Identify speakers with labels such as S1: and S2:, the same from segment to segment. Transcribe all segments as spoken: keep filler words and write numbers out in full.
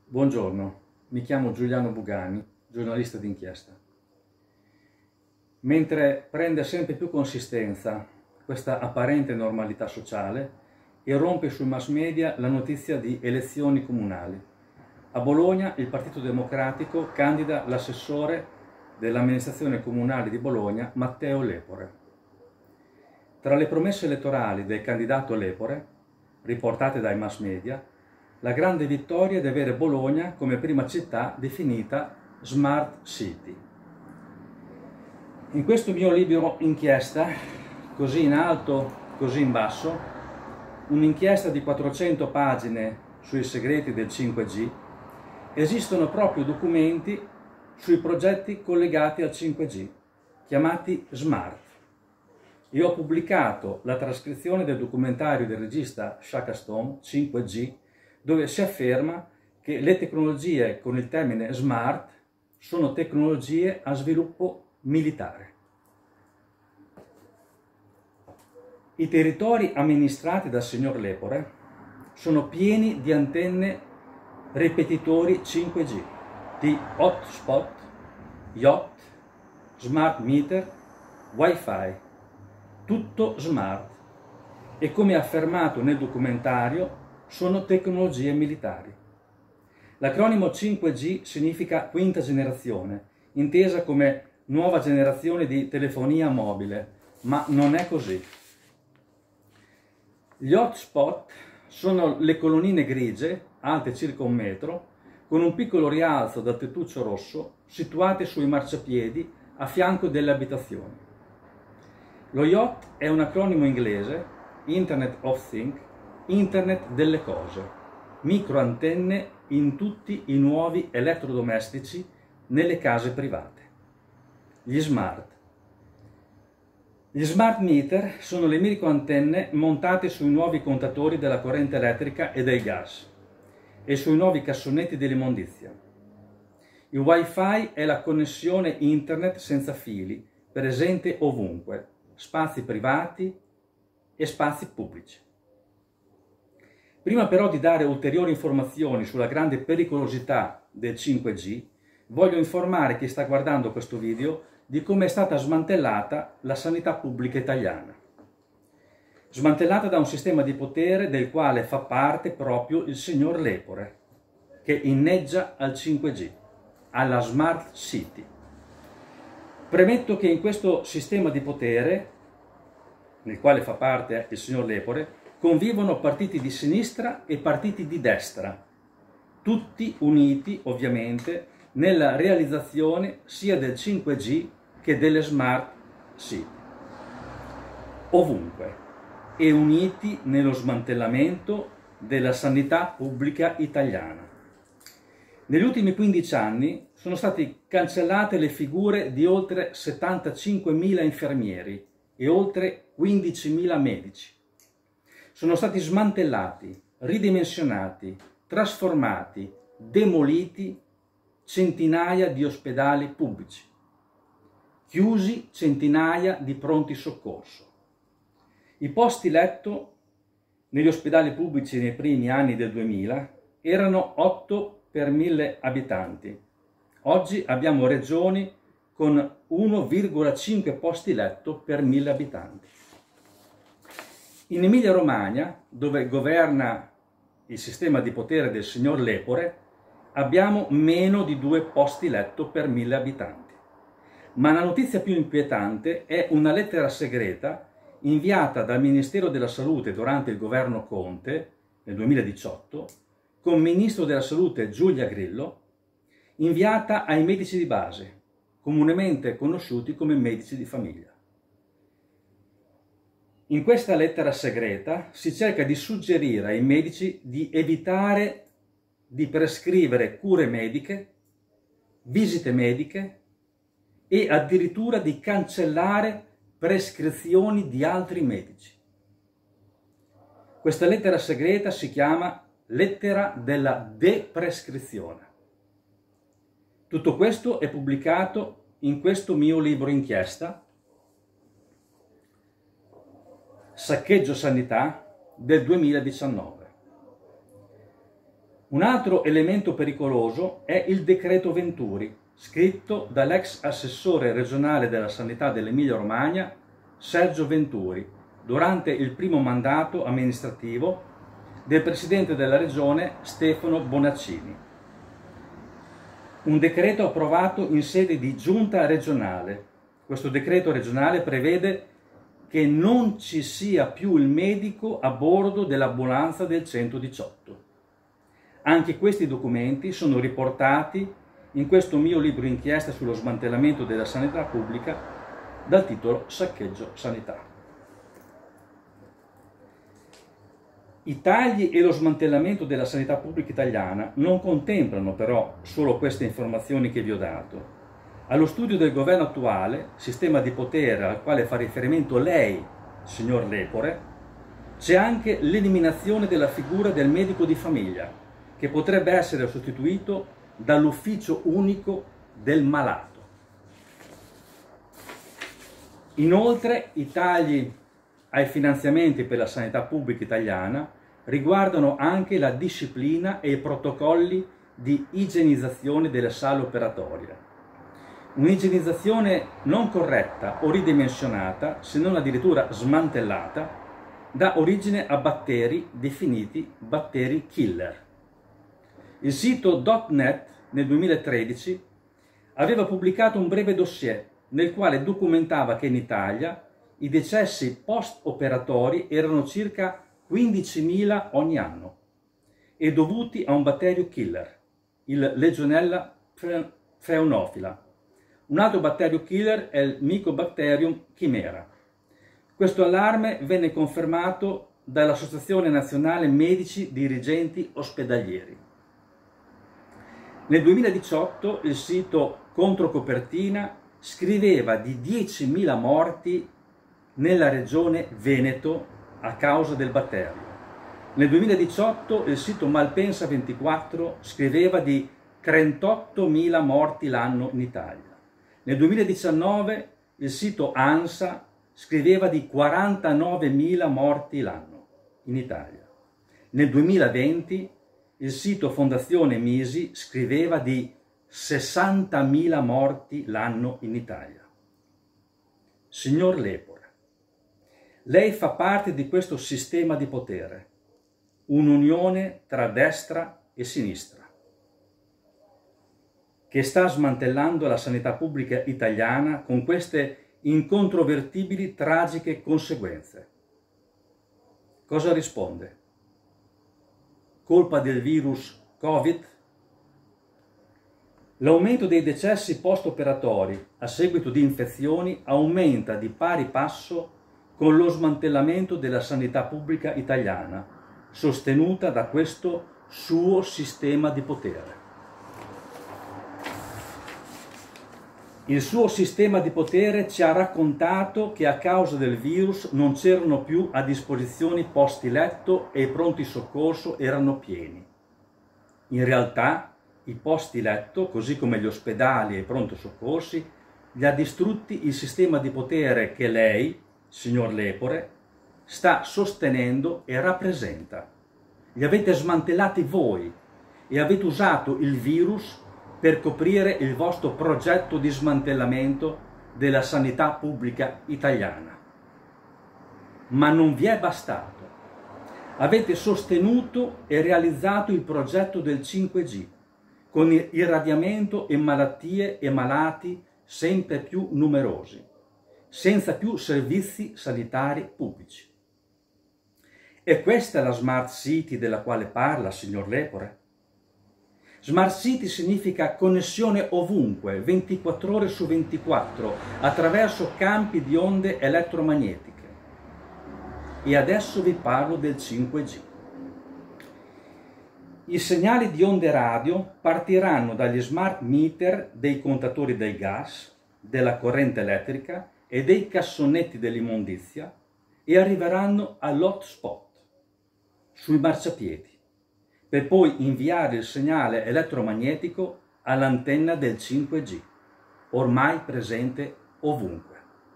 S1: Buongiorno, mi chiamo Giuliano Bugani, giornalista d'inchiesta. Mentre prende sempre più consistenza questa apparente normalità sociale, irrompe sui mass media la notizia di elezioni comunali. A Bologna il Partito Democratico candida l'assessore dell'amministrazione comunale di Bologna, Matteo Lepore. Tra le promesse elettorali del candidato Lepore, riportate dai mass media, la grande vittoria è di avere Bologna come prima città definita Smart City. In questo mio libro inchiesta, così in alto, così in basso, un'inchiesta di quattrocento pagine sui segreti del cinque G, esistono proprio documenti sui progetti collegati al cinque G, chiamati Smart. Io ho pubblicato la trascrizione del documentario del regista Shaka Stone, cinque G, dove si afferma che le tecnologie con il termine smart sono tecnologie a sviluppo militare. I territori amministrati dal signor Lepore sono pieni di antenne ripetitori cinque G, di hotspot, yacht, smart meter, wifi, tutto smart e, come affermato nel documentario, sono tecnologie militari. L'acronimo cinque G significa quinta generazione, intesa come nuova generazione di telefonia mobile, ma non è così. Gli hotspot sono le colonnine grigie, alte circa un metro, con un piccolo rialzo dal tettuccio rosso, situate sui marciapiedi a fianco delle abitazioni. Lo yacht è un acronimo inglese, Internet of Things, Internet delle cose, microantenne in tutti i nuovi elettrodomestici nelle case private. Gli smart. Gli smart meter sono le microantenne montate sui nuovi contatori della corrente elettrica e del gas e sui nuovi cassonetti dell'immondizia. Il wifi è la connessione internet senza fili, presente ovunque, spazi privati e spazi pubblici. Prima però di dare ulteriori informazioni sulla grande pericolosità del cinque G, voglio informare chi sta guardando questo video di come è stata smantellata la sanità pubblica italiana. Smantellata da un sistema di potere del quale fa parte proprio il signor Lepore, che inneggia al cinque G, alla Smart City. Premetto che in questo sistema di potere, nel quale fa parte il signor Lepore, convivono partiti di sinistra e partiti di destra, tutti uniti ovviamente nella realizzazione sia del cinque G che delle Smart City, ovunque, e uniti nello smantellamento della sanità pubblica italiana. Negli ultimi quindici anni sono state cancellate le figure di oltre settantacinquemila infermieri e oltre quindicimila medici. Sono stati smantellati, ridimensionati, trasformati, demoliti centinaia di ospedali pubblici, chiusi centinaia di pronti soccorso. I posti letto negli ospedali pubblici nei primi anni del duemila erano otto per mille abitanti. Oggi abbiamo regioni con uno virgola cinque posti letto per mille abitanti. In Emilia-Romagna, dove governa il sistema di potere del signor Lepore, abbiamo meno di due posti letto per mille abitanti. Ma la notizia più inquietante è una lettera segreta inviata dal Ministero della Salute durante il governo Conte nel duemiladiciotto, con Ministro della Salute Giulia Grillo, inviata ai medici di base, comunemente conosciuti come medici di famiglia. In questa lettera segreta si cerca di suggerire ai medici di evitare di prescrivere cure mediche, visite mediche e addirittura di cancellare prescrizioni di altri medici. Questa lettera segreta si chiama lettera della deprescrizione. Tutto questo è pubblicato in questo mio libro inchiesta, Saccheggio Sanità, del duemiladiciannove. Un altro elemento pericoloso è il decreto Venturi, scritto dall'ex assessore regionale della sanità dell'Emilia-Romagna, Sergio Venturi, durante il primo mandato amministrativo del presidente della regione Stefano Bonaccini. Un decreto approvato in sede di giunta regionale. Questo decreto regionale prevede che non ci sia più il medico a bordo dell'ambulanza del centodiciotto. Anche questi documenti sono riportati in questo mio libro inchiesta sullo smantellamento della sanità pubblica dal titolo Saccheggio Sanità. I tagli e lo smantellamento della sanità pubblica italiana non contemplano però solo queste informazioni che vi ho dato. Allo studio del governo attuale, sistema di potere al quale fa riferimento lei, signor Lepore, c'è anche l'eliminazione della figura del medico di famiglia, che potrebbe essere sostituito dall'ufficio unico del malato. Inoltre, i tagli ai finanziamenti per la sanità pubblica italiana riguardano anche la disciplina e i protocolli di igienizzazione delle sale operatorie. Un'igienizzazione non corretta o ridimensionata, se non addirittura smantellata, dà origine a batteri definiti batteri killer. Il sito dot net nel duemilatredici aveva pubblicato un breve dossier nel quale documentava che in Italia i decessi post-operatori erano circa quindicimila ogni anno e dovuti a un batterio killer, il Legionella pneumofila. Un altro batterio killer è il Mycobacterium chimera. Questo allarme venne confermato dall'Associazione Nazionale Medici Dirigenti Ospedalieri. Nel duemiladiciotto il sito Controcopertina scriveva di diecimila morti nella regione Veneto a causa del batterio. Nel duemiladiciotto il sito Malpensa ventiquattro scriveva di trentottomila morti l'anno in Italia. Nel duemiladiciannove il sito ANSA scriveva di quarantanovemila morti l'anno in Italia. Nel duemilaventi il sito Fondazione Misi scriveva di sessantamila morti l'anno in Italia. Signor Lepore, lei fa parte di questo sistema di potere, un'unione tra destra e sinistra, che sta smantellando la sanità pubblica italiana con queste incontrovertibili tragiche conseguenze. Cosa risponde? Colpa del virus Covid? L'aumento dei decessi post-operatori a seguito di infezioni aumenta di pari passo con lo smantellamento della sanità pubblica italiana, sostenuta da questo suo sistema di potere. Il suo sistema di potere ci ha raccontato che a causa del virus non c'erano più a disposizione posti letto e i pronti soccorso erano pieni. In realtà i posti letto, così come gli ospedali e i pronti soccorsi, li ha distrutti il sistema di potere che lei, signor Lepore, sta sostenendo e rappresenta. Li avete smantellati voi e avete usato il virus per coprire il vostro progetto di smantellamento della sanità pubblica italiana. Ma non vi è bastato. Avete sostenuto e realizzato il progetto del cinque G, con irradiamento e malattie e malati sempre più numerosi, senza più servizi sanitari pubblici. E questa è la Smart City della quale parla, signor Lepore? Smart City significa connessione ovunque, ventiquattro ore su ventiquattro, attraverso campi di onde elettromagnetiche. E adesso vi parlo del cinque G. I segnali di onde radio partiranno dagli smart meter dei contatori del gas, della corrente elettrica e dei cassonetti dell'immondizia e arriveranno all'hotspot, sui marciapiedi, per poi inviare il segnale elettromagnetico all'antenna del cinque G, ormai presente ovunque.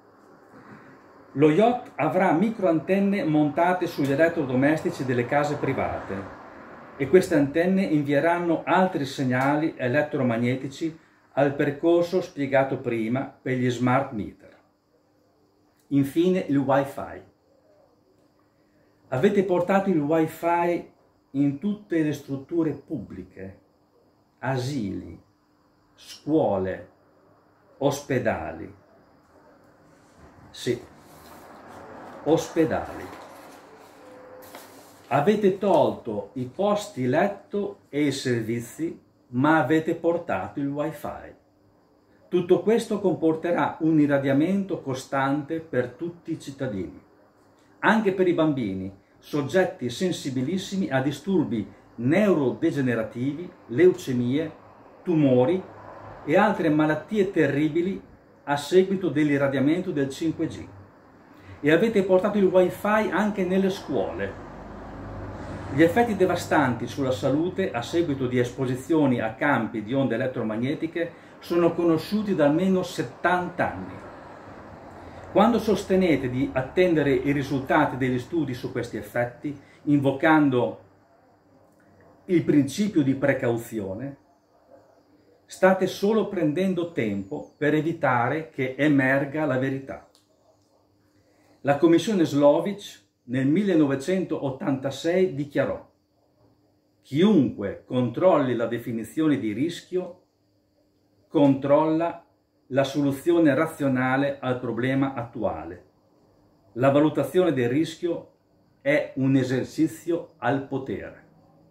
S1: Lo yacht avrà microantenne montate sugli elettrodomestici delle case private e queste antenne invieranno altri segnali elettromagnetici al percorso spiegato prima per gli smart meter. Infine il Wi-Fi. Avete portato il Wi-Fi in tutte le strutture pubbliche, asili, scuole, ospedali. Sì, ospedali. Avete tolto i posti letto e i servizi, ma avete portato il Wi-Fi. Tutto questo comporterà un irradiamento costante per tutti i cittadini, anche per i bambini, soggetti sensibilissimi a disturbi neurodegenerativi, leucemie, tumori e altre malattie terribili a seguito dell'irradiamento del cinque G. E avete portato il Wi-Fi anche nelle scuole. Gli effetti devastanti sulla salute a seguito di esposizioni a campi di onde elettromagnetiche sono conosciuti da almeno settanta anni. Quando sostenete di attendere i risultati degli studi su questi effetti, invocando il principio di precauzione, state solo prendendo tempo per evitare che emerga la verità. La commissione Slovic nel millenovecentottantasei dichiarò: chiunque controlli la definizione di rischio controlla la soluzione razionale al problema attuale. La valutazione del rischio è un esercizio al potere.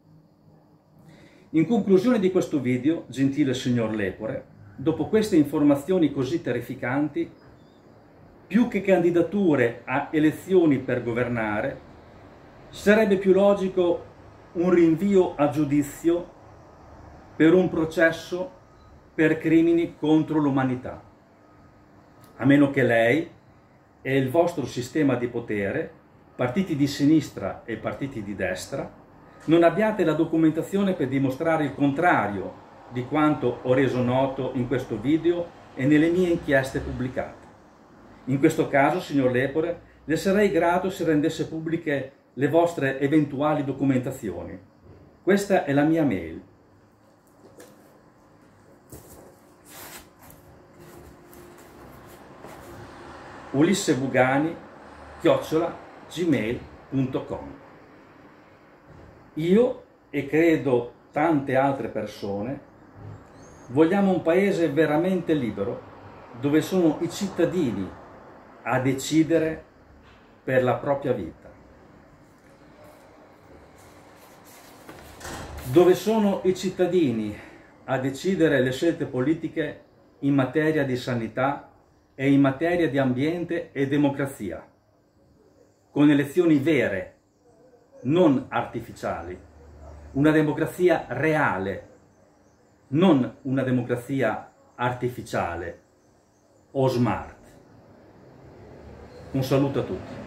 S1: In conclusione di questo video, gentile signor Lepore, dopo queste informazioni così terrificanti, più che candidature a elezioni per governare, sarebbe più logico un rinvio a giudizio per un processo per crimini contro l'umanità, a meno che lei e il vostro sistema di potere, partiti di sinistra e partiti di destra, non abbiate la documentazione per dimostrare il contrario di quanto ho reso noto in questo video e nelle mie inchieste pubblicate. In questo caso, signor Lepore, le sarei grato se rendesse pubbliche le vostre eventuali documentazioni. Questa è la mia mail. ulissebugani chiocciola gmail punto com. Io, e credo tante altre persone, vogliamo un paese veramente libero, dove sono i cittadini a decidere per la propria vita, dove sono i cittadini a decidere le scelte politiche in materia di sanità e in materia di ambiente e democrazia, con elezioni vere, non artificiali, una democrazia reale, non una democrazia artificiale o smart. Un saluto a tutti.